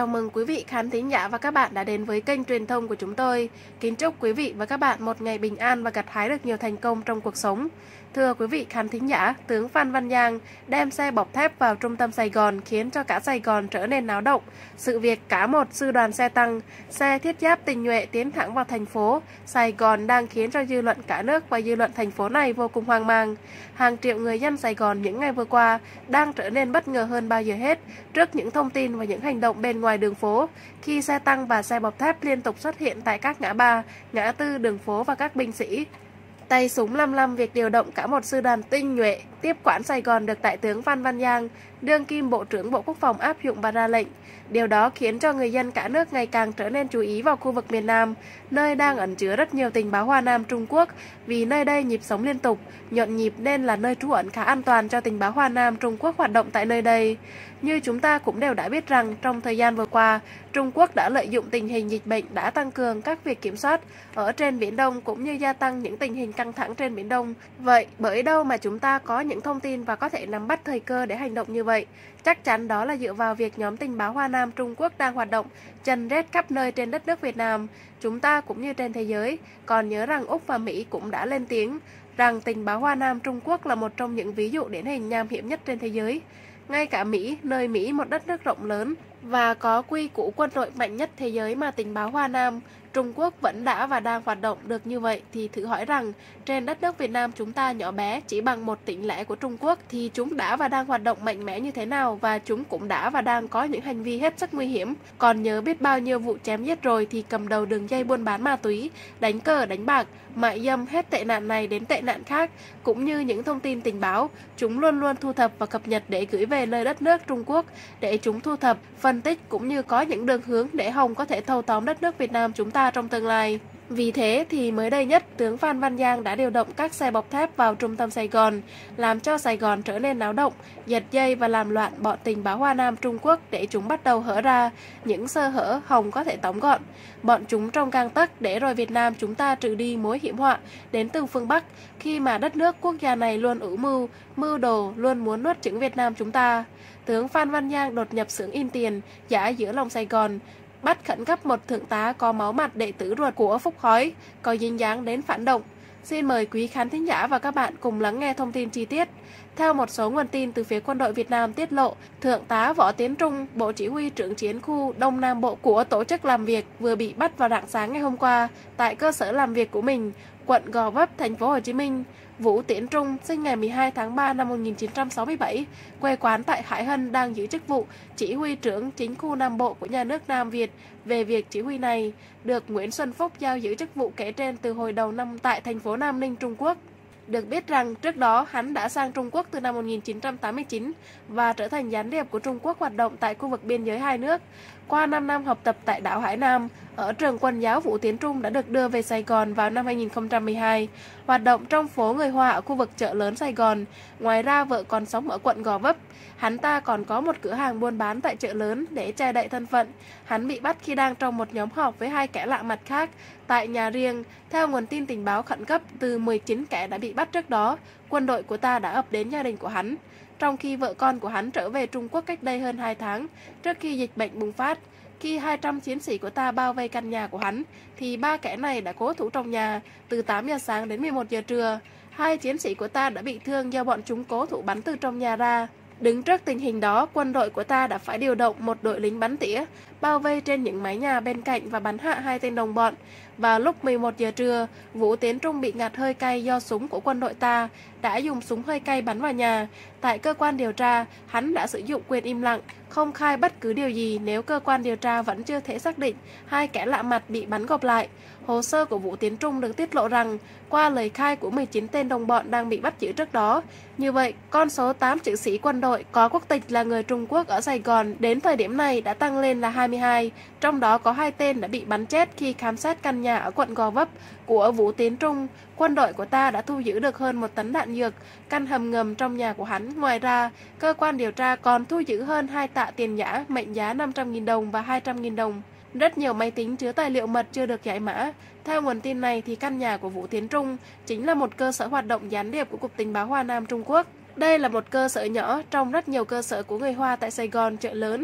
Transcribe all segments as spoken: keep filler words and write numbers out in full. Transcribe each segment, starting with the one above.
Chào mừng quý vị khán thính giả và các bạn đã đến với kênh truyền thông của chúng tôi. Kính chúc quý vị và các bạn một ngày bình an và gặt hái được nhiều thành công trong cuộc sống. Thưa quý vị khán thính giả, tướng Phan Văn Giang đem xe bọc thép vào trung tâm Sài Gòn khiến cho cả Sài Gòn trở nên náo động. Sự việc cả một sư đoàn xe tăng, xe thiết giáp tinh nhuệ tiến thẳng vào thành phố Sài Gòn đang khiến cho dư luận cả nước và dư luận thành phố này vô cùng hoang mang. Hàng triệu người dân Sài Gòn những ngày vừa qua đang trở nên bất ngờ hơn bao giờ hết trước những thông tin và những hành động bên ngoài đường phố khi xe tăng và xe bọc thép liên tục xuất hiện tại các ngã ba, ngã tư đường phố và các binh sĩ tay súng lăm lăm việc điều động cả một sư đoàn tinh nhuệ tiếp quản Sài Gòn được Đại tướng Phan Văn Giang, đương kim Bộ trưởng Bộ Quốc phòng áp dụng và ra lệnh. Điều đó khiến cho người dân cả nước ngày càng trở nên chú ý vào khu vực miền Nam, nơi đang ẩn chứa rất nhiều tình báo Hoa Nam Trung Quốc, vì nơi đây nhịp sống liên tục, nhộn nhịp nên là nơi trú ẩn khá an toàn cho tình báo Hoa Nam Trung Quốc hoạt động tại nơi đây. Như chúng ta cũng đều đã biết rằng trong thời gian vừa qua, Trung Quốc đã lợi dụng tình hình dịch bệnh đã tăng cường các việc kiểm soát ở trên Biển Đông cũng như gia tăng những tình hình căng thẳng trên Biển Đông. Vậy bởi đâu mà chúng ta có những thông tin và có thể nắm bắt thời cơ để hành động như vậy? Chắc chắn đó là dựa vào việc nhóm tình báo Hoa Nam Trung Quốc đang hoạt động trần rết khắp nơi trên đất nước Việt Nam, chúng ta cũng như trên thế giới. Còn nhớ rằng Úc và Mỹ cũng đã lên tiếng rằng tình báo Hoa Nam Trung Quốc là một trong những ví dụ điển hình nham hiểm nhất trên thế giới. Ngay cả Mỹ, nơi Mỹ một đất nước rộng lớn và có quy củ quân đội mạnh nhất thế giới mà tình báo Hoa Nam Trung Quốc vẫn đã và đang hoạt động được như vậy, thì thử hỏi rằng trên đất nước Việt Nam chúng ta nhỏ bé chỉ bằng một tỉnh lẻ của Trung Quốc thì chúng đã và đang hoạt động mạnh mẽ như thế nào, và chúng cũng đã và đang có những hành vi hết sức nguy hiểm. Còn nhớ biết bao nhiêu vụ chém giết rồi thì cầm đầu đường dây buôn bán ma túy, đánh cờ đánh bạc, mại dâm hết tệ nạn này đến tệ nạn khác, cũng như những thông tin tình báo chúng luôn luôn thu thập và cập nhật để gửi về nơi đất nước Trung Quốc để chúng thu thập, phân tích cũng như có những đường hướng để Hồng có thể thâu tóm đất nước Việt Nam chúng ta trong tương lai. Vì thế thì mới đây nhất, tướng Phan Văn Giang đã điều động các xe bọc thép vào trung tâm Sài Gòn, làm cho Sài Gòn trở nên náo động, giật dây và làm loạn bọn tình báo Hoa Nam Trung Quốc để chúng bắt đầu hở ra những sơ hở Hồng có thể tóm gọn bọn chúng trong gang tấc, để rồi Việt Nam chúng ta trừ đi mối hiểm họa đến từ phương Bắc, khi mà đất nước quốc gia này luôn ủ mưu, mưu đồ, luôn muốn nuốt chửng Việt Nam chúng ta. Tướng Phan Văn Giang đột nhập xưởng in tiền giả giữa lòng Sài Gòn, bắt khẩn cấp một thượng tá có máu mặt đệ tử ruột của Phúc Khói, có dính dáng đến phản động. Xin mời quý khán thính giả và các bạn cùng lắng nghe thông tin chi tiết. Theo một số nguồn tin từ phía quân đội Việt Nam tiết lộ, Thượng tá Võ Tiến Trung, Bộ Chỉ huy trưởng chiến khu Đông Nam Bộ của tổ chức làm việc vừa bị bắt vào rạng sáng ngày hôm qua tại cơ sở làm việc của mình, quận Gò Vấp, thành phố Hồ Chí Minh. Vũ Tiến Trung sinh ngày mười hai tháng ba năm một nghìn chín trăm sáu mươi bảy, quê quán tại Hải Hân, đang giữ chức vụ Chỉ huy trưởng chính khu Nam Bộ của nhà nước Nam Việt. Về việc chỉ huy này, được Nguyễn Xuân Phúc giao giữ chức vụ kể trên từ hồi đầu năm tại thành phố Nam Ninh, Trung Quốc. Được biết rằng trước đó hắn đã sang Trung Quốc từ năm một nghìn chín trăm tám mươi chín và trở thành gián điệp của Trung Quốc hoạt động tại khu vực biên giới hai nước. Qua năm năm học tập tại đảo Hải Nam, ở trường quân giáo, Vũ Tiến Trung đã được đưa về Sài Gòn vào năm hai nghìn không trăm mười hai, hoạt động trong phố người Hoa ở khu vực chợ lớn Sài Gòn. Ngoài ra, vợ còn sống ở quận Gò Vấp. Hắn ta còn có một cửa hàng buôn bán tại chợ lớn để che đậy thân phận. Hắn bị bắt khi đang trong một nhóm họp với hai kẻ lạ mặt khác tại nhà riêng. Theo nguồn tin tình báo khẩn cấp, từ mười chín kẻ đã bị bắt trước đó, quân đội của ta đã ập đến gia đình của hắn, trong khi vợ con của hắn trở về Trung Quốc cách đây hơn hai tháng, trước khi dịch bệnh bùng phát. Khi hai trăm chiến sĩ của ta bao vây căn nhà của hắn, thì ba kẻ này đã cố thủ trong nhà từ tám giờ sáng đến mười một giờ trưa. Hai chiến sĩ của ta đã bị thương do bọn chúng cố thủ bắn từ trong nhà ra. Đứng trước tình hình đó, quân đội của ta đã phải điều động một đội lính bắn tỉa, bao vây trên những mái nhà bên cạnh và bắn hạ hai tên đồng bọn. Vào lúc mười một giờ trưa, Vũ Tiến Trung bị ngạt hơi cay do súng của quân đội ta đã dùng súng hơi cay bắn vào nhà. Tại cơ quan điều tra, hắn đã sử dụng quyền im lặng, không khai bất cứ điều gì nếu cơ quan điều tra vẫn chưa thể xác định hai kẻ lạ mặt bị bắn gộp lại. Hồ sơ của Vũ Tiến Trung được tiết lộ rằng, qua lời khai của mười chín tên đồng bọn đang bị bắt giữ trước đó, như vậy, con số tám chữ sĩ quân đội có quốc tịch là người Trung Quốc ở Sài Gòn đến thời điểm này đã tăng lên là hai mươi hai, trong đó có hai tên đã bị bắn chết khi khám xét căn nhà ở quận Gò Vấp của Vũ Tiến Trung. Quân đội của ta đã thu giữ được hơn một tấn đạn dược, căn hầm ngầm trong nhà của hắn. Ngoài ra, cơ quan điều tra còn thu giữ hơn hai tạ tiền giả mệnh giá năm trăm nghìn đồng và hai trăm nghìn đồng. Rất nhiều máy tính chứa tài liệu mật chưa được giải mã. Theo nguồn tin này thì căn nhà của Vũ Tiến Trung chính là một cơ sở hoạt động gián điệp của Cục Tình báo Hoa Nam Trung Quốc. Đây là một cơ sở nhỏ trong rất nhiều cơ sở của người Hoa tại Sài Gòn, chợ lớn.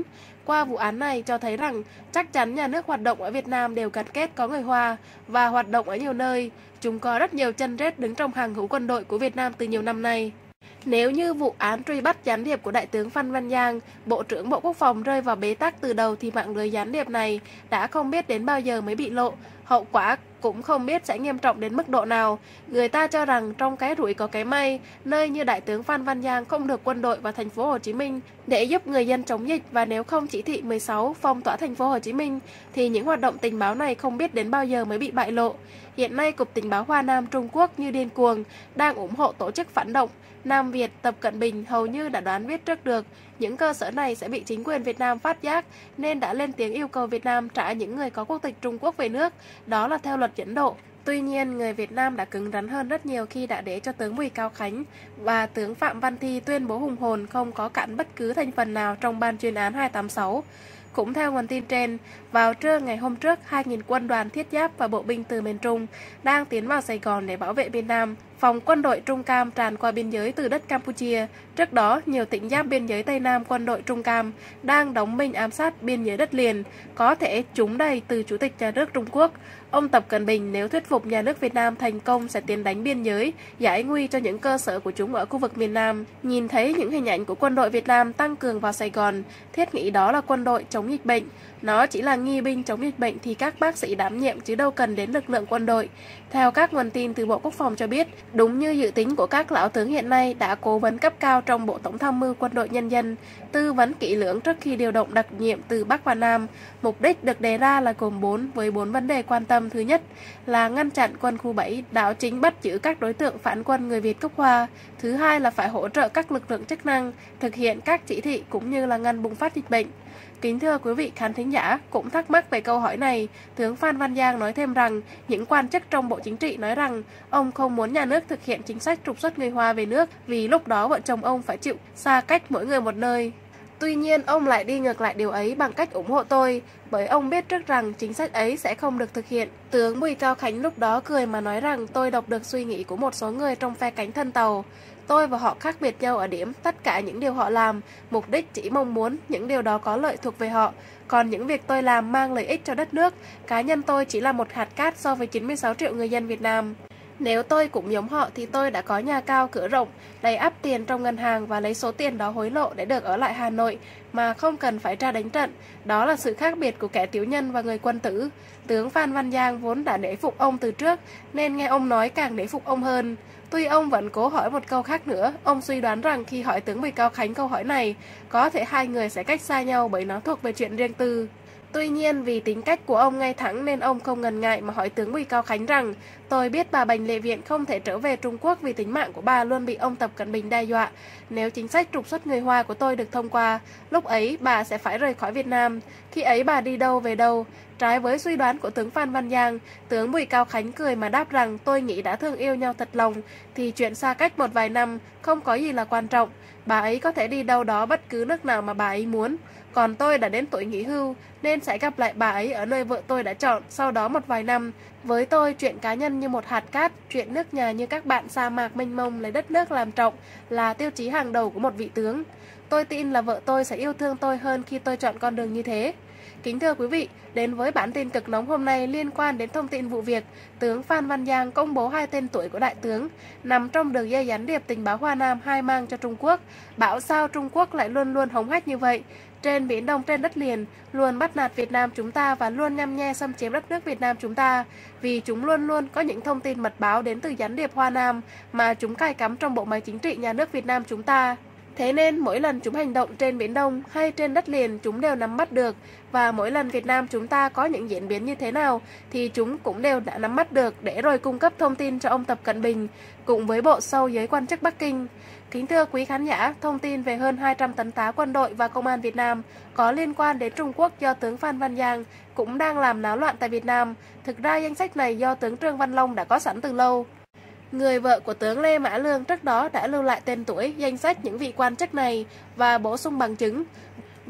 qua vụ án này cho thấy rằng chắc chắn nhà nước hoạt động ở Việt Nam đều gắn kết có người Hoa và hoạt động ở nhiều nơi. Chúng có rất nhiều chân rết đứng trong hàng ngũ quân đội của Việt Nam từ nhiều năm nay. Nếu như vụ án truy bắt gián điệp của Đại tướng Phan Văn Giang, Bộ trưởng Bộ Quốc phòng rơi vào bế tắc từ đầu thì mạng lưới gián điệp này đã không biết đến bao giờ mới bị lộ, hậu quả cũng không biết sẽ nghiêm trọng đến mức độ nào. Người ta cho rằng trong cái rủi có cái may, nơi như Đại tướng Phan Văn Giang không được quân đội vào thành phố Hồ Chí Minh để giúp người dân chống dịch, và nếu không chỉ thị mười sáu phong tỏa thành phố Hồ Chí Minh thì những hoạt động tình báo này không biết đến bao giờ mới bị bại lộ. Hiện nay Cục Tình báo Hoa Nam Trung Quốc như điên cuồng đang ủng hộ tổ chức phản động Nam Việt. Tập Cận Bình hầu như đã đoán biết trước được những cơ sở này sẽ bị chính quyền Việt Nam phát giác, nên đã lên tiếng yêu cầu Việt Nam trả những người có quốc tịch Trung Quốc về nước, đó là theo luật dẫn độ. Tuy nhiên, người Việt Nam đã cứng rắn hơn rất nhiều khi đã để cho tướng Bùi Cao Khánh và tướng Phạm Văn Thi tuyên bố hùng hồn không có cản bất cứ thành phần nào trong ban chuyên án hai tám sáu. Cũng theo nguồn tin trên, vào trưa ngày hôm trước, hai nghìn quân đoàn thiết giáp và bộ binh từ miền Trung đang tiến vào Sài Gòn để bảo vệ miền Nam. Phòng quân đội Trung Cam tràn qua biên giới từ đất Campuchia. Trước đó, nhiều tỉnh giáp biên giới Tây Nam quân đội Trung Cam đang đóng binh ám sát biên giới đất liền, có thể trúng đầy từ Chủ tịch nhà nước Trung Quốc. Ông Tập Cận Bình nếu thuyết phục nhà nước Việt Nam thành công sẽ tiến đánh biên giới, giải nguy cho những cơ sở của chúng ở khu vực miền Nam. Nhìn thấy những hình ảnh của quân đội Việt Nam tăng cường vào Sài Gòn, thiết nghĩ đó là quân đội chống dịch bệnh. Nó chỉ là nghi binh chống dịch bệnh thì các bác sĩ đảm nhiệm chứ đâu cần đến lực lượng quân đội. Theo các nguồn tin từ Bộ Quốc phòng cho biết, đúng như dự tính của các lão tướng hiện nay đã cố vấn cấp cao trong Bộ Tổng tham mưu Quân đội Nhân dân, tư vấn kỹ lưỡng trước khi điều động đặc nhiệm từ Bắc và Nam. Mục đích được đề ra là gồm bốn với bốn vấn đề quan tâm. Thứ nhất là ngăn chặn quân khu bảy đảo chính bắt giữ các đối tượng phản quân người Việt gốc Hoa. Thứ hai là phải hỗ trợ các lực lượng chức năng thực hiện các chỉ thị cũng như là ngăn bùng phát dịch bệnh. Kính thưa quý vị khán thính giả, cũng thắc mắc về câu hỏi này, tướng Phan Văn Giang nói thêm rằng những quan chức trong Bộ Chính trị nói rằng ông không muốn nhà nước thực hiện chính sách trục xuất người Hoa về nước vì lúc đó vợ chồng ông phải chịu xa cách mỗi người một nơi. Tuy nhiên, ông lại đi ngược lại điều ấy bằng cách ủng hộ tôi, bởi ông biết trước rằng chính sách ấy sẽ không được thực hiện. Tướng Bùi Cao Khánh lúc đó cười mà nói rằng tôi đọc được suy nghĩ của một số người trong phe cánh thân tàu. Tôi và họ khác biệt nhau ở điểm tất cả những điều họ làm, mục đích chỉ mong muốn những điều đó có lợi thuộc về họ. Còn những việc tôi làm mang lợi ích cho đất nước, cá nhân tôi chỉ là một hạt cát so với chín mươi sáu triệu người dân Việt Nam. Nếu tôi cũng giống họ thì tôi đã có nhà cao cửa rộng, đầy ắp tiền trong ngân hàng và lấy số tiền đó hối lộ để được ở lại Hà Nội mà không cần phải ra đánh trận. Đó là sự khác biệt của kẻ tiểu nhân và người quân tử. Tướng Phan Văn Giang vốn đã nể phục ông từ trước nên nghe ông nói càng nể phục ông hơn. Tuy ông vẫn cố hỏi một câu khác nữa, ông suy đoán rằng khi hỏi tướng Bùi Cao Khánh câu hỏi này, có thể hai người sẽ cách xa nhau bởi nó thuộc về chuyện riêng tư. Tuy nhiên vì tính cách của ông ngay thẳng nên ông không ngần ngại mà hỏi tướng Bùi Cao Khánh rằng tôi biết bà Bành Lệ Viện không thể trở về Trung Quốc vì tính mạng của bà luôn bị ông Tập Cận Bình đe dọa. Nếu chính sách trục xuất người Hoa của tôi được thông qua, lúc ấy bà sẽ phải rời khỏi Việt Nam. Khi ấy bà đi đâu về đâu? Trái với suy đoán của tướng Phan Văn Giang, tướng Bùi Cao Khánh cười mà đáp rằng tôi nghĩ đã thương yêu nhau thật lòng thì chuyện xa cách một vài năm không có gì là quan trọng. Bà ấy có thể đi đâu đó bất cứ nước nào mà bà ấy muốn. Còn tôi đã đến tuổi nghỉ hưu nên sẽ gặp lại bà ấy ở nơi vợ tôi đã chọn sau đó một vài năm. Với tôi, chuyện cá nhân như một hạt cát, chuyện nước nhà như các bạn sa mạc mênh mông lấy đất nước làm trọng là tiêu chí hàng đầu của một vị tướng. Tôi tin là vợ tôi sẽ yêu thương tôi hơn khi tôi chọn con đường như thế. Kính thưa quý vị, đến với bản tin cực nóng hôm nay liên quan đến thông tin vụ việc tướng Phan Văn Giang công bố hai tên tuổi của đại tướng nằm trong đường dây gián điệp tình báo Hoa Nam hai mang cho Trung Quốc. Bảo sao Trung Quốc lại luôn luôn hống hách như vậy? Trên Biển Đông, trên đất liền, luôn bắt nạt Việt Nam chúng ta và luôn nhăm nhe xâm chiếm đất nước Việt Nam chúng ta, vì chúng luôn luôn có những thông tin mật báo đến từ gián điệp Hoa Nam mà chúng cài cắm trong bộ máy chính trị nhà nước Việt Nam chúng ta. Thế nên mỗi lần chúng hành động trên Biển Đông hay trên đất liền chúng đều nắm bắt được, và mỗi lần Việt Nam chúng ta có những diễn biến như thế nào thì chúng cũng đều đã nắm bắt được để rồi cung cấp thông tin cho ông Tập Cận Bình cùng với bộ sâu giới quan chức Bắc Kinh. Kính thưa quý khán giả, thông tin về hơn hai trăm tấn tá quân đội và công an Việt Nam có liên quan đến Trung Quốc do tướng Phan Văn Giang cũng đang làm náo loạn tại Việt Nam. Thực ra danh sách này do tướng Trương Văn Long đã có sẵn từ lâu. Người vợ của tướng Lê Mã Lương trước đó đã lưu lại tên tuổi, danh sách những vị quan chức này và bổ sung bằng chứng.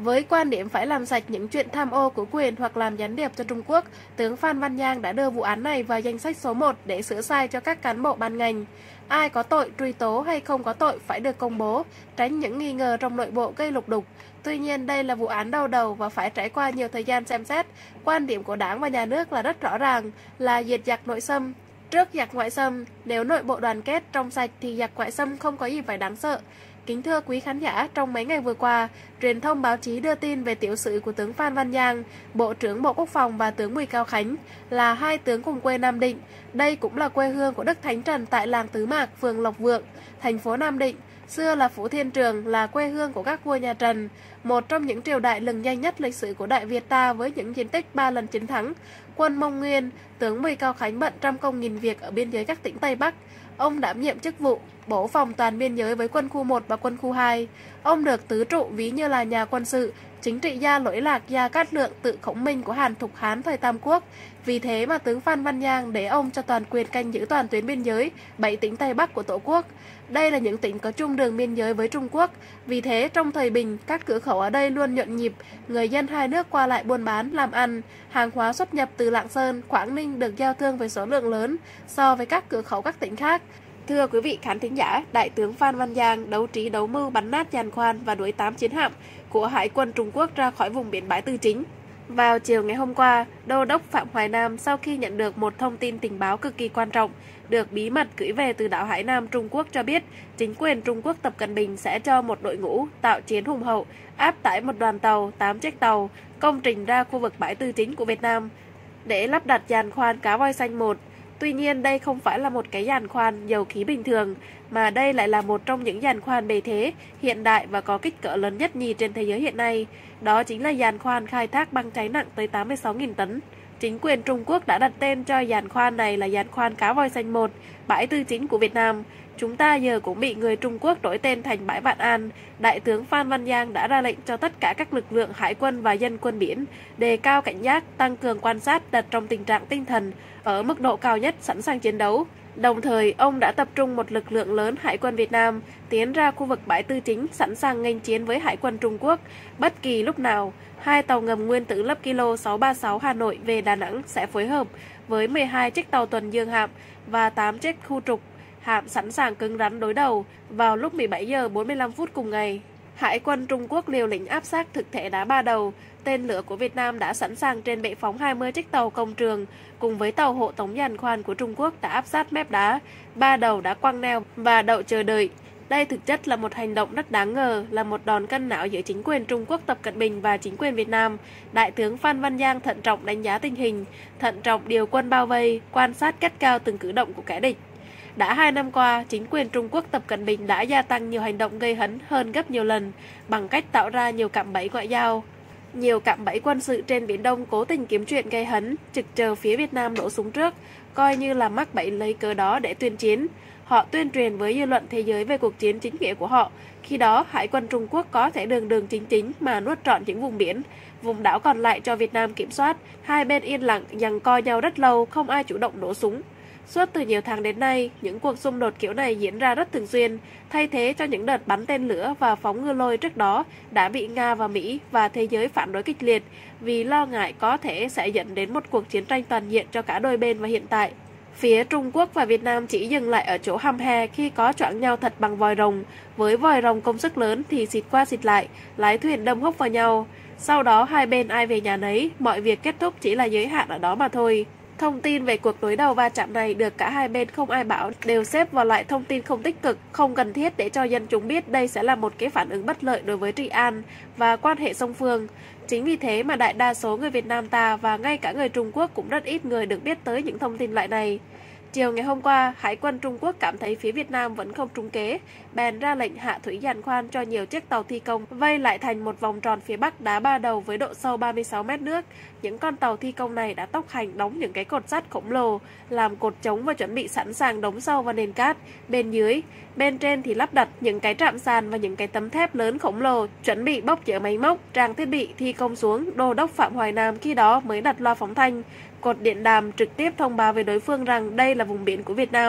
Với quan điểm phải làm sạch những chuyện tham ô của quyền hoặc làm gián điệp cho Trung Quốc, tướng Phan Văn Giang đã đưa vụ án này vào danh sách số một để sửa sai cho các cán bộ ban ngành. Ai có tội truy tố hay không có tội phải được công bố, tránh những nghi ngờ trong nội bộ gây lục đục. Tuy nhiên đây là vụ án đau đầu và phải trải qua nhiều thời gian xem xét. Quan điểm của Đảng và Nhà nước là rất rõ ràng, là diệt giặc nội xâm trước giặc ngoại xâm. Nếu nội bộ đoàn kết trong sạch thì giặc ngoại xâm không có gì phải đáng sợ. Kính thưa quý khán giả, trong mấy ngày vừa qua, truyền thông báo chí đưa tin về tiểu sử của tướng Phan Văn Giang, Bộ trưởng Bộ Quốc phòng và tướng Bùi Cao Khánh là hai tướng cùng quê Nam Định. Đây cũng là quê hương của Đức Thánh Trần tại làng Tứ Mạc, phường Lộc Vượng, thành phố Nam Định. Xưa là Phủ Thiên Trường, là quê hương của các vua nhà Trần, một trong những triều đại lừng danh nhất lịch sử của Đại Việt ta với những chiến tích ba lần chiến thắng. Quân Mông Nguyên, tướng Bùi Cao Khánh bận trăm công nghìn việc ở biên giới các tỉnh Tây Bắc. Ông đảm nhiệm chức vụ bổ phòng toàn biên giới với quân khu một và quân khu hai. Ông được tứ trụ ví như là nhà quân sự, chính trị gia lỗi lạc Gia Cát Lượng tự khổng minh của Hàn Thục Hán thời Tam Quốc. Vì thế mà tướng Phan Văn Giang để ông cho toàn quyền canh giữ toàn tuyến biên giới, bảy tỉnh Tây Bắc của Tổ quốc. Đây là những tỉnh có chung đường biên giới với Trung Quốc. Vì thế trong thời bình, các cửa khẩu ở đây luôn nhộn nhịp, người dân hai nước qua lại buôn bán, làm ăn, hàng hóa xuất nhập từ Lạng Sơn, Quảng Ninh được giao thương với số lượng lớn so với các cửa khẩu các tỉnh khác. Thưa quý vị khán thính giả, Đại tướng Phan Văn Giang đấu trí đấu mưu bắn nát giàn khoan và đuổi tám chiến hạm của Hải quân Trung Quốc ra khỏi vùng biển Bãi Tư Chính. Vào chiều ngày hôm qua, Đô đốc Phạm Hoài Nam sau khi nhận được một thông tin tình báo cực kỳ quan trọng, được bí mật gửi về từ đảo Hải Nam Trung Quốc cho biết, chính quyền Trung Quốc Tập Cận Bình sẽ cho một đội ngũ tạo chiến hùng hậu, áp tải một đoàn tàu, tám chiếc tàu, công trình ra khu vực Bãi Tư Chính của Việt Nam để lắp đặt giàn khoan Cá Voi Xanh một. Tuy nhiên, đây không phải là một cái giàn khoan dầu khí bình thường, mà đây lại là một trong những giàn khoan bề thế, hiện đại và có kích cỡ lớn nhất nhì trên thế giới hiện nay. Đó chính là giàn khoan khai thác băng cháy nặng tới tám mươi sáu nghìn tấn. Chính quyền Trung Quốc đã đặt tên cho giàn khoan này là giàn khoan Cá Voi Xanh một, Bãi Tư Chính của Việt Nam. Chúng ta giờ cũng bị người Trung Quốc đổi tên thành Bãi Vạn An. Đại tướng Phan Văn Giang đã ra lệnh cho tất cả các lực lượng hải quân và dân quân biển đề cao cảnh giác, tăng cường quan sát, đặt trong tình trạng tinh thần ở mức độ cao nhất, sẵn sàng chiến đấu. Đồng thời, ông đã tập trung một lực lượng lớn Hải quân Việt Nam tiến ra khu vực Bãi Tư Chính, sẵn sàng nghênh chiến với Hải quân Trung Quốc. Bất kỳ lúc nào, hai tàu ngầm nguyên tử lớp Kilo sáu ba sáu Hà Nội về Đà Nẵng sẽ phối hợp với mười hai chiếc tàu tuần dương hạm và tám chiếc khu trục hạm sẵn sàng cứng rắn đối đầu vào lúc mười bảy giờ bốn mươi lăm phút cùng ngày. Hải quân Trung Quốc liều lĩnh áp sát thực thể đá ba đầu. Tên lửa của Việt Nam đã sẵn sàng trên bệ phóng hai mươi chiếc tàu công trường, cùng với tàu hộ tống giàn khoan của Trung Quốc đã áp sát mép đá. Ba đầu đã quăng neo và đậu chờ đợi. Đây thực chất là một hành động rất đáng ngờ, là một đòn cân não giữa chính quyền Trung Quốc Tập Cận Bình và chính quyền Việt Nam. Đại tướng Phan Văn Giang thận trọng đánh giá tình hình, thận trọng điều quân bao vây, quan sát cắt cao từng cử động của kẻ địch. Đã hai năm qua, chính quyền Trung Quốc Tập Cận Bình đã gia tăng nhiều hành động gây hấn hơn gấp nhiều lần bằng cách tạo ra nhiều cạm bẫy ngoại giao. Nhiều cạm bẫy quân sự trên Biển Đông cố tình kiếm chuyện gây hấn, trực chờ phía Việt Nam nổ súng trước, coi như là mắc bẫy lấy cớ đó để tuyên chiến. Họ tuyên truyền với dư luận thế giới về cuộc chiến chính nghĩa của họ. Khi đó, Hải quân Trung Quốc có thể đường đường chính chính mà nuốt trọn những vùng biển, vùng đảo còn lại cho Việt Nam kiểm soát. Hai bên yên lặng, giằng co nhau rất lâu, không ai chủ động nổ súng. Suốt từ nhiều tháng đến nay, những cuộc xung đột kiểu này diễn ra rất thường xuyên, thay thế cho những đợt bắn tên lửa và phóng ngư lôi trước đó đã bị Nga và Mỹ và thế giới phản đối kịch liệt vì lo ngại có thể sẽ dẫn đến một cuộc chiến tranh toàn diện cho cả đôi bên và hiện tại. Phía Trung Quốc và Việt Nam chỉ dừng lại ở chỗ hăm he khi có choảng nhau thật bằng vòi rồng. Với vòi rồng công suất lớn thì xịt qua xịt lại, lái thuyền đâm húc vào nhau. Sau đó hai bên ai về nhà nấy, mọi việc kết thúc chỉ là giới hạn ở đó mà thôi. Thông tin về cuộc đối đầu va chạm này được cả hai bên không ai bảo, đều xếp vào loại thông tin không tích cực, không cần thiết để cho dân chúng biết đây sẽ là một cái phản ứng bất lợi đối với trị an và quan hệ song phương. Chính vì thế mà đại đa số người Việt Nam ta và ngay cả người Trung Quốc cũng rất ít người được biết tới những thông tin loại này. Chiều ngày hôm qua, Hải quân Trung Quốc cảm thấy phía Việt Nam vẫn không trúng kế, bèn ra lệnh hạ thủy giàn khoan cho nhiều chiếc tàu thi công vây lại thành một vòng tròn phía bắc đá ba đầu với độ sâu ba mươi sáu mét nước. Những con tàu thi công này đã tốc hành đóng những cái cột sắt khổng lồ, làm cột chống và chuẩn bị sẵn sàng đóng sâu vào nền cát. Bên dưới, bên trên thì lắp đặt những cái trạm sàn và những cái tấm thép lớn khổng lồ, chuẩn bị bốc chở máy móc, trang thiết bị thi công xuống. Đô đốc Phạm Hoài Nam khi đó mới đặt loa phóng thanh, cột điện đàm trực tiếp thông báo với đối phương rằng đây là vùng biển của Việt Nam.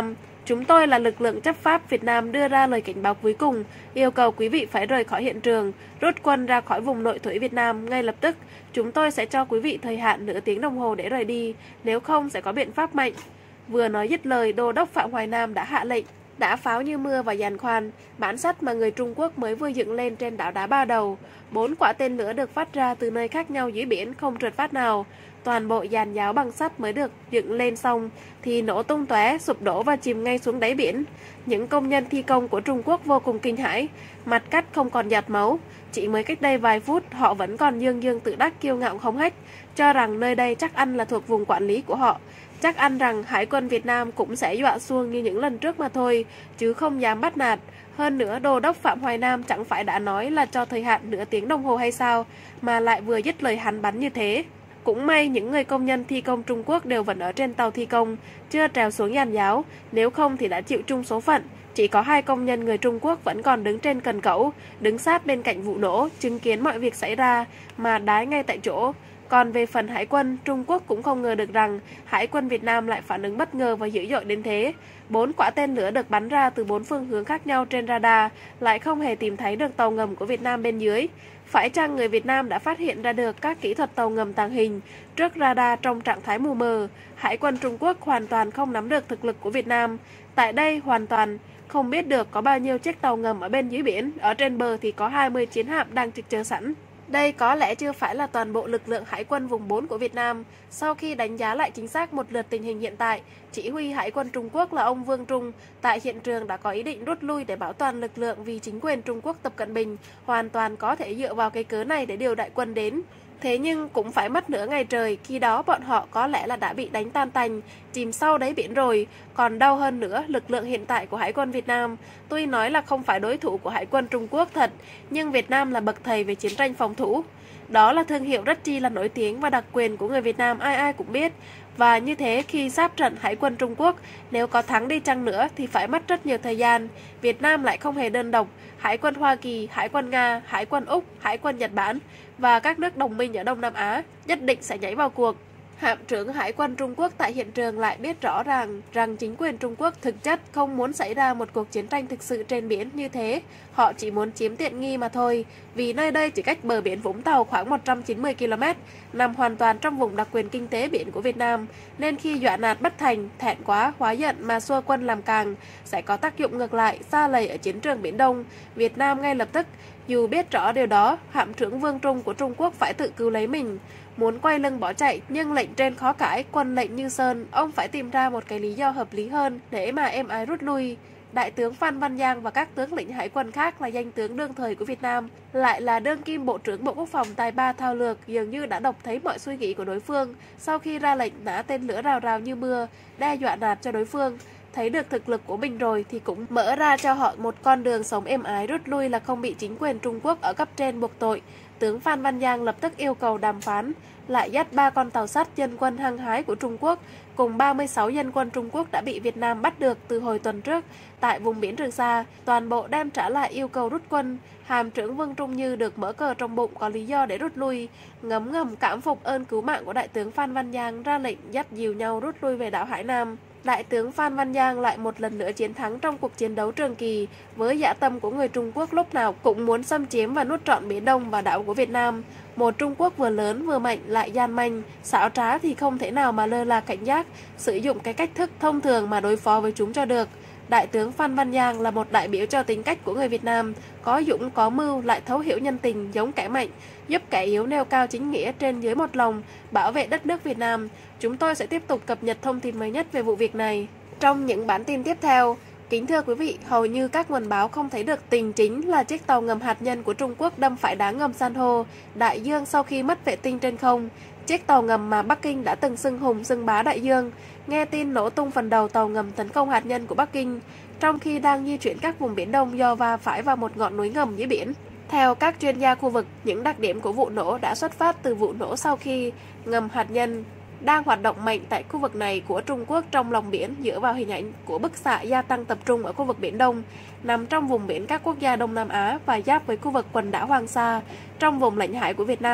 Chúng tôi là lực lượng chấp pháp Việt Nam đưa ra lời cảnh báo cuối cùng, yêu cầu quý vị phải rời khỏi hiện trường, rút quân ra khỏi vùng nội thủy Việt Nam ngay lập tức. Chúng tôi sẽ cho quý vị thời hạn nửa tiếng đồng hồ để rời đi, nếu không sẽ có biện pháp mạnh. Vừa nói dứt lời, Đô đốc Phạm Hoài Nam đã hạ lệnh, đã pháo như mưa và giàn khoan, bản sắt mà người Trung Quốc mới vừa dựng lên trên đảo Đá Ba Đầu. Bốn quả tên lửa được phát ra từ nơi khác nhau dưới biển, không trượt phát nào. Toàn bộ giàn giáo bằng sắt mới được dựng lên xong thì nổ tung tóe, sụp đổ và chìm ngay xuống đáy biển. Những công nhân thi công của Trung Quốc vô cùng kinh hãi, mặt cắt không còn giọt máu. Chỉ mới cách đây vài phút họ vẫn còn dương dương tự đắc kiêu ngạo không hách, cho rằng nơi đây chắc ăn là thuộc vùng quản lý của họ. Chắc ăn rằng Hải quân Việt Nam cũng sẽ dọa xuông như những lần trước mà thôi, chứ không dám bắt nạt. Hơn nữa, Đô đốc Phạm Hoài Nam chẳng phải đã nói là cho thời hạn nửa tiếng đồng hồ hay sao, mà lại vừa dứt lời hắn bắn như thế. Cũng may những người công nhân thi công Trung Quốc đều vẫn ở trên tàu thi công, chưa trèo xuống giàn giáo, nếu không thì đã chịu chung số phận. Chỉ có hai công nhân người Trung Quốc vẫn còn đứng trên cần cẩu, đứng sát bên cạnh vụ nổ, chứng kiến mọi việc xảy ra, mà đái ngay tại chỗ. Còn về phần Hải quân, Trung Quốc cũng không ngờ được rằng Hải quân Việt Nam lại phản ứng bất ngờ và dữ dội đến thế. Bốn quả tên lửa được bắn ra từ bốn phương hướng khác nhau trên radar, lại không hề tìm thấy được tàu ngầm của Việt Nam bên dưới. Phải chăng người Việt Nam đã phát hiện ra được các kỹ thuật tàu ngầm tàng hình trước radar trong trạng thái mù mờ? Hải quân Trung Quốc hoàn toàn không nắm được thực lực của Việt Nam. Tại đây hoàn toàn không biết được có bao nhiêu chiếc tàu ngầm ở bên dưới biển, ở trên bờ thì có hai mươi chiến hạm đang trực chờ sẵn. Đây có lẽ chưa phải là toàn bộ lực lượng Hải quân vùng bốn của Việt Nam. Sau khi đánh giá lại chính xác một lượt tình hình hiện tại, chỉ huy Hải quân Trung Quốc là ông Vương Trung tại hiện trường đã có ý định rút lui để bảo toàn lực lượng, vì chính quyền Trung Quốc Tập Cận Bình hoàn toàn có thể dựa vào cái cớ này để điều đại quân đến. Thế nhưng cũng phải mất nửa ngày trời, khi đó bọn họ có lẽ là đã bị đánh tan tành, chìm sâu đáy biển rồi. Còn đau hơn nữa, lực lượng hiện tại của Hải quân Việt Nam tuy nói là không phải đối thủ của Hải quân Trung Quốc thật, nhưng Việt Nam là bậc thầy về chiến tranh phòng thủ. Đó là thương hiệu rất chi là nổi tiếng và đặc quyền của người Việt Nam, ai ai cũng biết. Và như thế khi giáp trận Hải quân Trung Quốc, nếu có thắng đi chăng nữa thì phải mất rất nhiều thời gian. Việt Nam lại không hề đơn độc, Hải quân Hoa Kỳ, Hải quân Nga, Hải quân Úc, Hải quân Nhật Bản và các nước đồng minh ở Đông Nam Á nhất định sẽ nhảy vào cuộc. Hạm trưởng Hải quân Trung Quốc tại hiện trường lại biết rõ ràng rằng chính quyền Trung Quốc thực chất không muốn xảy ra một cuộc chiến tranh thực sự trên biển như thế. Họ chỉ muốn chiếm tiện nghi mà thôi, vì nơi đây chỉ cách bờ biển Vũng Tàu khoảng một trăm chín mươi ki lô mét, nằm hoàn toàn trong vùng đặc quyền kinh tế biển của Việt Nam, nên khi dọa nạt bất thành, thẹn quá, hóa giận mà xua quân làm càng, sẽ có tác dụng ngược lại, sa lầy ở chiến trường Biển Đông. Việt Nam ngay lập tức, dù biết rõ điều đó, hạm trưởng Vương Trung của Trung Quốc phải tự cứu lấy mình. Muốn quay lưng bỏ chạy, nhưng lệnh trên khó cãi, quân lệnh như sơn, ông phải tìm ra một cái lý do hợp lý hơn để mà êm ái rút lui. Đại tướng Phan Văn Giang và các tướng lĩnh hải quân khác là danh tướng đương thời của Việt Nam, lại là đương kim Bộ trưởng Bộ Quốc phòng tài ba thao lược, dường như đã đọc thấy mọi suy nghĩ của đối phương. Sau khi ra lệnh nã tên lửa rào rào như mưa, đe dọa nạt cho đối phương, thấy được thực lực của mình rồi thì cũng mở ra cho họ một con đường sống êm ái rút lui là không bị chính quyền Trung Quốc ở cấp trên buộc tội. Tướng Phan Văn Giang lập tức yêu cầu đàm phán, lại dắt ba con tàu sắt dân quân hăng hái của Trung Quốc cùng ba mươi sáu dân quân Trung Quốc đã bị Việt Nam bắt được từ hồi tuần trước tại vùng biển Trường Sa, toàn bộ đem trả lại yêu cầu rút quân. Hàm trưởng Vương Trung như được mở cờ trong bụng có lý do để rút lui, ngấm ngầm cảm phục ơn cứu mạng của đại tướng Phan Văn Giang, ra lệnh dắt dìu nhau rút lui về đảo Hải Nam. Đại tướng Phan Văn Giang lại một lần nữa chiến thắng trong cuộc chiến đấu trường kỳ, với dã tâm của người Trung Quốc lúc nào cũng muốn xâm chiếm và nuốt trọn Biển Đông và đảo của Việt Nam. Một Trung Quốc vừa lớn vừa mạnh lại gian manh, xảo trá thì không thể nào mà lơ là cảnh giác, sử dụng cái cách thức thông thường mà đối phó với chúng cho được. Đại tướng Phan Văn Giang là một đại biểu cho tính cách của người Việt Nam, có dũng có mưu lại thấu hiểu nhân tình giống kẻ mạnh, giúp kẻ yếu nêu cao chính nghĩa trên dưới một lòng, bảo vệ đất nước Việt Nam. Chúng tôi sẽ tiếp tục cập nhật thông tin mới nhất về vụ việc này trong những bản tin tiếp theo. Kính thưa quý vị, hầu như các nguồn báo không thấy được tình chính là chiếc tàu ngầm hạt nhân của Trung Quốc đâm phải đá ngầm san hô đại dương sau khi mất vệ tinh trên không. Chiếc tàu ngầm mà Bắc Kinh đã từng xưng hùng xưng bá đại dương, nghe tin nổ tung phần đầu tàu ngầm tấn công hạt nhân của Bắc Kinh, trong khi đang di chuyển các vùng Biển Đông do va phải vào một ngọn núi ngầm dưới biển. Theo các chuyên gia khu vực, những đặc điểm của vụ nổ đã xuất phát từ vụ nổ sau khi ngầm hạt nhân đang hoạt động mạnh tại khu vực này của Trung Quốc trong lòng biển, dựa vào hình ảnh của bức xạ gia tăng tập trung ở khu vực Biển Đông, nằm trong vùng biển các quốc gia Đông Nam Á và giáp với khu vực quần đảo Hoàng Sa, trong vùng lãnh hải của Việt Nam.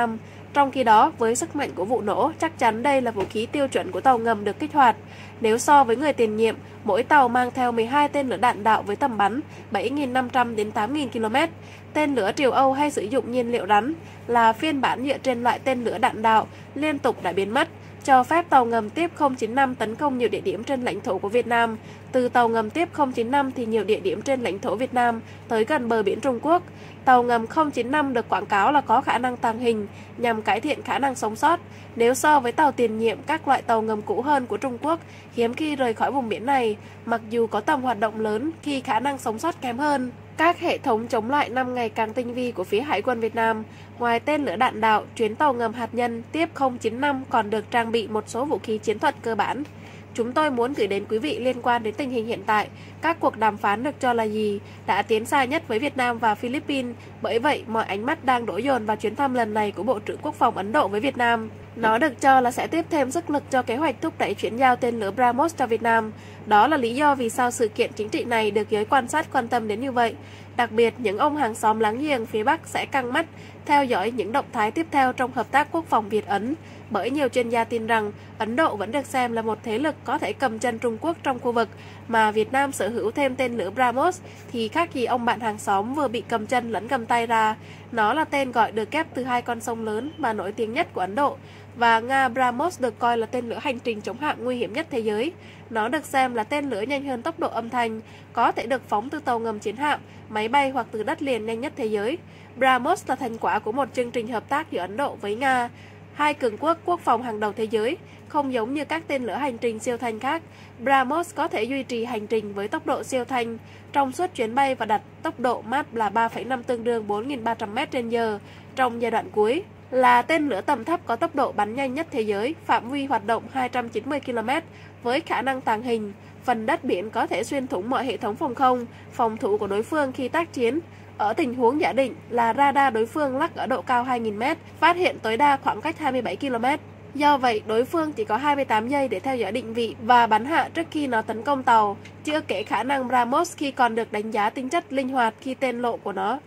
Trong khi đó, với sức mạnh của vụ nổ, chắc chắn đây là vũ khí tiêu chuẩn của tàu ngầm được kích hoạt. Nếu so với người tiền nhiệm, mỗi tàu mang theo mười hai tên lửa đạn đạo với tầm bắn bảy nghìn năm trăm đến tám nghìn ki lô mét. Tên lửa Triều Âu hay sử dụng nhiên liệu rắn là phiên bản dựa trên loại tên lửa đạn đạo liên tục đã biến mất, cho phép tàu ngầm tiếp không chín năm tấn công nhiều địa điểm trên lãnh thổ của Việt Nam. Từ tàu ngầm tiếp không chín năm thì nhiều địa điểm trên lãnh thổ Việt Nam tới gần bờ biển Trung Quốc. Tàu ngầm không chín năm được quảng cáo là có khả năng tàng hình nhằm cải thiện khả năng sống sót. Nếu so với tàu tiền nhiệm, các loại tàu ngầm cũ hơn của Trung Quốc hiếm khi rời khỏi vùng biển này, mặc dù có tầm hoạt động lớn khi khả năng sống sót kém hơn. Các hệ thống chống lại năm ngày càng tinh vi của phía Hải quân Việt Nam, ngoài tên lửa đạn đạo, chuyến tàu ngầm hạt nhân tiếp không chín năm còn được trang bị một số vũ khí chiến thuật cơ bản. Chúng tôi muốn gửi đến quý vị liên quan đến tình hình hiện tại, các cuộc đàm phán được cho là gì đã tiến xa nhất với Việt Nam và Philippines, bởi vậy mọi ánh mắt đang đổ dồn vào chuyến thăm lần này của Bộ trưởng Quốc phòng Ấn Độ với Việt Nam. Nó được cho là sẽ tiếp thêm sức lực cho kế hoạch thúc đẩy chuyển giao tên lửa BrahMos cho Việt Nam. Đó là lý do vì sao sự kiện chính trị này được giới quan sát quan tâm đến như vậy. Đặc biệt, những ông hàng xóm láng giềng phía Bắc sẽ căng mắt theo dõi những động thái tiếp theo trong hợp tác quốc phòng Việt-Ấn, bởi nhiều chuyên gia tin rằng Ấn Độ vẫn được xem là một thế lực có thể cầm chân Trung Quốc trong khu vực, mà Việt Nam sở hữu thêm tên lửa BrahMos thì khác gì ông bạn hàng xóm vừa bị cầm chân lẫn cầm tay ra. Nó là tên gọi được kép từ hai con sông lớn và nổi tiếng nhất của Ấn Độ, và Nga BrahMos được coi là tên lửa hành trình chống hạm nguy hiểm nhất thế giới. Nó được xem là tên lửa nhanh hơn tốc độ âm thanh, có thể được phóng từ tàu ngầm chiến hạm, máy bay hoặc từ đất liền nhanh nhất thế giới. BrahMos là thành quả của một chương trình hợp tác giữa Ấn Độ với Nga, hai cường quốc quốc phòng hàng đầu thế giới. Không giống như các tên lửa hành trình siêu thanh khác, BrahMos có thể duy trì hành trình với tốc độ siêu thanh trong suốt chuyến bay và đạt tốc độ Mach là ba phẩy năm tương đương bốn nghìn ba trăm mét trên giờ trong giai đoạn cuối. Là tên lửa tầm thấp có tốc độ bắn nhanh nhất thế giới, phạm vi hoạt động hai trăm chín mươi ki lô mét với khả năng tàng hình. Phần đất biển có thể xuyên thủng mọi hệ thống phòng không, phòng thủ của đối phương khi tác chiến. Ở tình huống giả định là radar đối phương lắc ở độ cao hai nghìn mét, phát hiện tối đa khoảng cách hai mươi bảy ki lô mét. Do vậy, đối phương chỉ có hai mươi tám giây để theo dõi định vị và bắn hạ trước khi nó tấn công tàu, chưa kể khả năng BrahMos khi còn được đánh giá tính chất linh hoạt khi tên lộ của nó.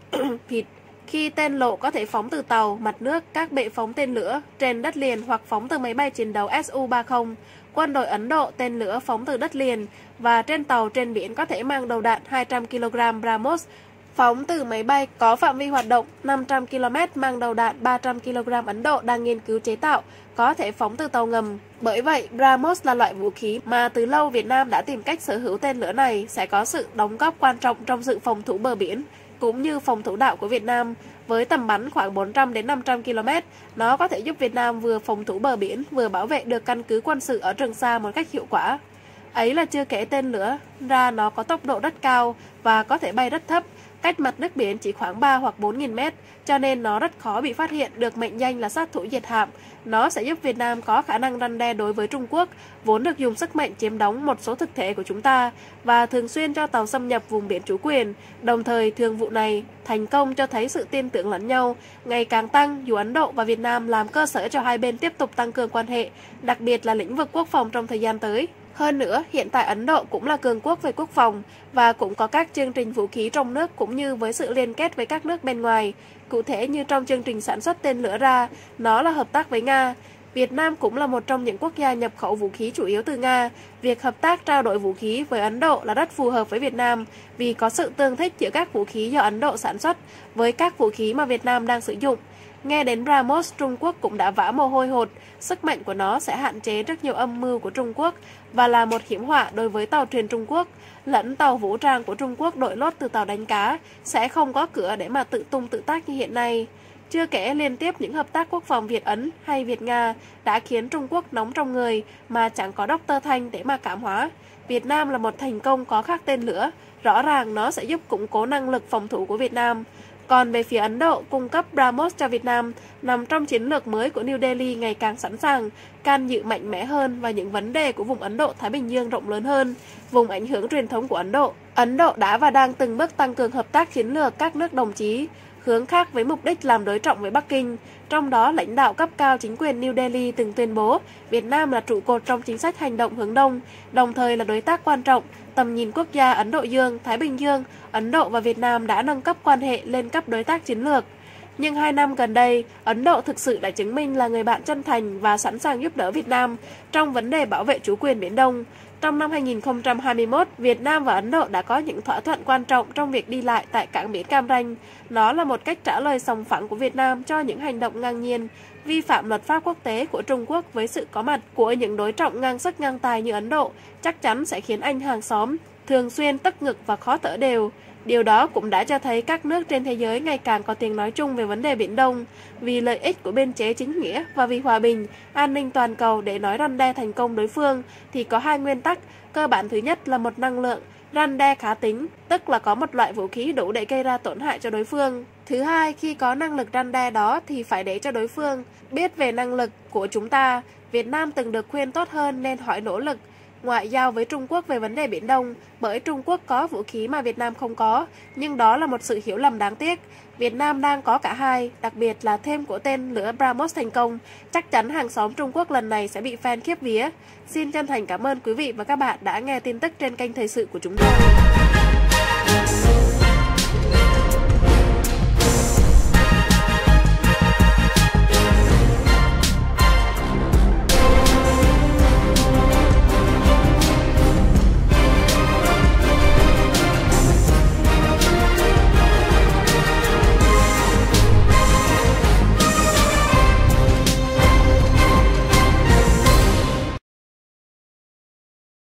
Khi tên lộ có thể phóng từ tàu, mặt nước, các bệ phóng tên lửa trên đất liền hoặc phóng từ máy bay chiến đấu S U ba mươi. Quân đội Ấn Độ tên lửa phóng từ đất liền và trên tàu trên biển có thể mang đầu đạn hai trăm ki lô gam BrahMos. Phóng từ máy bay có phạm vi hoạt động năm trăm ki lô mét mang đầu đạn ba trăm ki lô gam Ấn Độ đang nghiên cứu chế tạo, có thể phóng từ tàu ngầm. Bởi vậy, BrahMos là loại vũ khí mà từ lâu Việt Nam đã tìm cách sở hữu. Tên lửa này sẽ có sự đóng góp quan trọng trong sự phòng thủ bờ biển cũng như phòng thủ đảo của Việt Nam. Với tầm bắn khoảng bốn trăm đến năm trăm ki lô mét, nó có thể giúp Việt Nam vừa phòng thủ bờ biển, vừa bảo vệ được căn cứ quân sự ở Trường Sa một cách hiệu quả. Ấy là chưa kể tên lửa ra nó có tốc độ rất cao và có thể bay rất thấp, cách mặt nước biển chỉ khoảng ba hoặc bốn nghìn mét, cho nên nó rất khó bị phát hiện, được mệnh danh là sát thủ diệt hạm. Nó sẽ giúp Việt Nam có khả năng răn đe đối với Trung Quốc, vốn được dùng sức mạnh chiếm đóng một số thực thể của chúng ta và thường xuyên cho tàu xâm nhập vùng biển chủ quyền. Đồng thời, thương vụ này thành công cho thấy sự tin tưởng lẫn nhau ngày càng tăng, dù Ấn Độ và Việt Nam làm cơ sở cho hai bên tiếp tục tăng cường quan hệ, đặc biệt là lĩnh vực quốc phòng trong thời gian tới. Hơn nữa, hiện tại Ấn Độ cũng là cường quốc về quốc phòng và cũng có các chương trình vũ khí trong nước cũng như với sự liên kết với các nước bên ngoài. Cụ thể như trong chương trình sản xuất tên lửa ra, nó là hợp tác với Nga. Việt Nam cũng là một trong những quốc gia nhập khẩu vũ khí chủ yếu từ Nga. Việc hợp tác trao đổi vũ khí với Ấn Độ là rất phù hợp với Việt Nam vì có sự tương thích giữa các vũ khí do Ấn Độ sản xuất với các vũ khí mà Việt Nam đang sử dụng. Nghe đến BrahMos, Trung Quốc cũng đã vã mồ hôi hột. Sức mạnh của nó sẽ hạn chế rất nhiều âm mưu của Trung Quốc và là một hiểm họa đối với tàu thuyền Trung Quốc. Lẫn tàu vũ trang của Trung Quốc đội lốt từ tàu đánh cá sẽ không có cửa để mà tự tung tự tác như hiện nay. Chưa kể liên tiếp những hợp tác quốc phòng Việt-Ấn hay Việt-Nga đã khiến Trung Quốc nóng trong người mà chẳng có Doctor Thanh để mà cảm hóa. Việt Nam là một thành công có khác tên lửa, rõ ràng nó sẽ giúp củng cố năng lực phòng thủ của Việt Nam. Còn về phía Ấn Độ, cung cấp BrahMos cho Việt Nam nằm trong chiến lược mới của New Delhi ngày càng sẵn sàng can dự mạnh mẽ hơn vào những vấn đề của vùng Ấn Độ-Thái Bình Dương rộng lớn hơn, vùng ảnh hưởng truyền thống của Ấn Độ. Ấn Độ đã và đang từng bước tăng cường hợp tác chiến lược các nước đồng chí, hướng khác với mục đích làm đối trọng với Bắc Kinh. Trong đó, lãnh đạo cấp cao chính quyền New Delhi từng tuyên bố Việt Nam là trụ cột trong chính sách hành động hướng Đông, đồng thời là đối tác quan trọng, tầm nhìn quốc gia Ấn Độ Dương, Thái Bình Dương. Ấn Độ và Việt Nam đã nâng cấp quan hệ lên cấp đối tác chiến lược. Nhưng hai năm gần đây, Ấn Độ thực sự đã chứng minh là người bạn chân thành và sẵn sàng giúp đỡ Việt Nam trong vấn đề bảo vệ chủ quyền Biển Đông. Trong năm hai nghìn không trăm hai mươi mốt, Việt Nam và Ấn Độ đã có những thỏa thuận quan trọng trong việc đi lại tại cảng biển Cam Ranh. Nó là một cách trả lời sòng phẳng của Việt Nam cho những hành động ngang nhiên, vi phạm luật pháp quốc tế của Trung Quốc với sự có mặt của những đối trọng ngang sức ngang tài như Ấn Độ, chắc chắn sẽ khiến anh hàng xóm thường xuyên tức ngực và khó thở đều. Điều đó cũng đã cho thấy các nước trên thế giới ngày càng có tiếng nói chung về vấn đề Biển Đông. Vì lợi ích của biên chế chính nghĩa và vì hòa bình, an ninh toàn cầu để nói răn đe thành công đối phương thì có hai nguyên tắc. Cơ bản thứ nhất là một năng lượng răn đe khá tính, tức là có một loại vũ khí đủ để gây ra tổn hại cho đối phương. Thứ hai, khi có năng lực răn đe đó thì phải để cho đối phương biết về năng lực của chúng ta. Việt Nam từng được khuyên tốt hơn nên hỏi nỗ lực ngoại giao với Trung Quốc về vấn đề Biển Đông, bởi Trung Quốc có vũ khí mà Việt Nam không có, nhưng đó là một sự hiểu lầm đáng tiếc. Việt Nam đang có cả hai, đặc biệt là thêm của tên lửa BrahMos thành công. Chắc chắn hàng xóm Trung Quốc lần này sẽ bị fan khiếp vía. Xin chân thành cảm ơn quý vị và các bạn đã nghe tin tức trên kênh thời sự của chúng tôi.